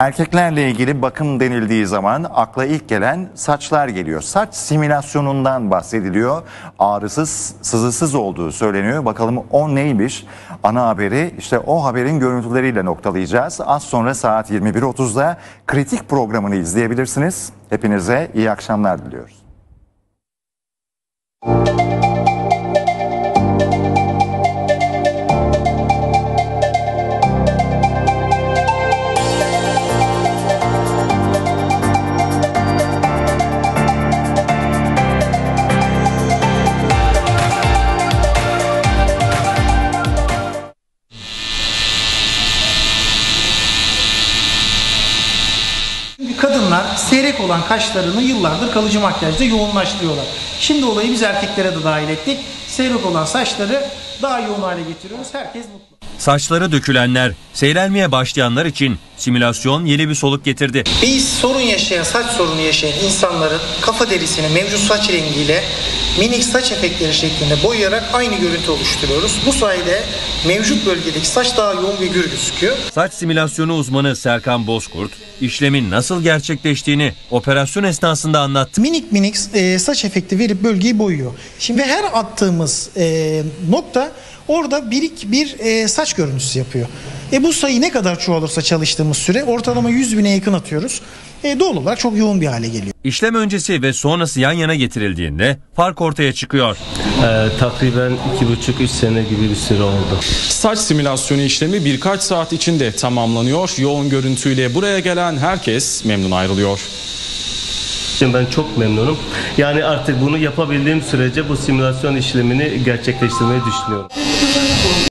Erkeklerle ilgili bakım denildiği zaman akla ilk gelen saçlar geliyor. Saç simülasyonundan bahsediliyor. Ağrısız, sızısız olduğu söyleniyor. Bakalım o neymiş? Ana haberi işte o haberin görüntüleriyle noktalayacağız. Az sonra saat 21.30'da Kritik programını izleyebilirsiniz. Hepinize iyi akşamlar diliyoruz. Kadınlar seyrek olan kaşlarını yıllardır kalıcı makyajda yoğunlaştırıyorlar. Şimdi olayı biz erkeklere de dahil ettik. Seyrek olan saçları daha yoğun hale getiriyoruz. Herkes mutlu. Saçları dökülenler, seyrelmeye başlayanlar için simülasyon yeni bir soluk getirdi. Biz saç sorunu yaşayan insanların kafa derisini mevcut saç rengiyle minik saç efektleri şeklinde boyayarak aynı görüntü oluşturuyoruz. Bu sayede mevcut bölgedeki saç daha yoğun ve gür gözüküyor. Saç simülasyonu uzmanı Serkan Bozkurt, işlemin nasıl gerçekleştiğini operasyon esnasında anlattı. Minik saç efekti verip bölgeyi boyuyor. Şimdi her attığımız nokta orada bir saç görüntüsü yapıyor. Bu sayı ne kadar çoğalırsa çalıştığımız süre ortalama 100.000'e yakın atıyoruz. Doğal olarak çok yoğun bir hale geliyor. İşlem öncesi ve sonrası yan yana getirildiğinde fark ortaya çıkıyor. Takriben 2,5-3 sene gibi bir süre oldu. Saç simülasyonu işlemi birkaç saat içinde tamamlanıyor. Yoğun görüntüyle buraya gelen herkes memnun ayrılıyor. Ben çok memnunum. Yani artık bunu yapabildiğim sürece bu simülasyon işlemini gerçekleştirmeyi düşünüyorum.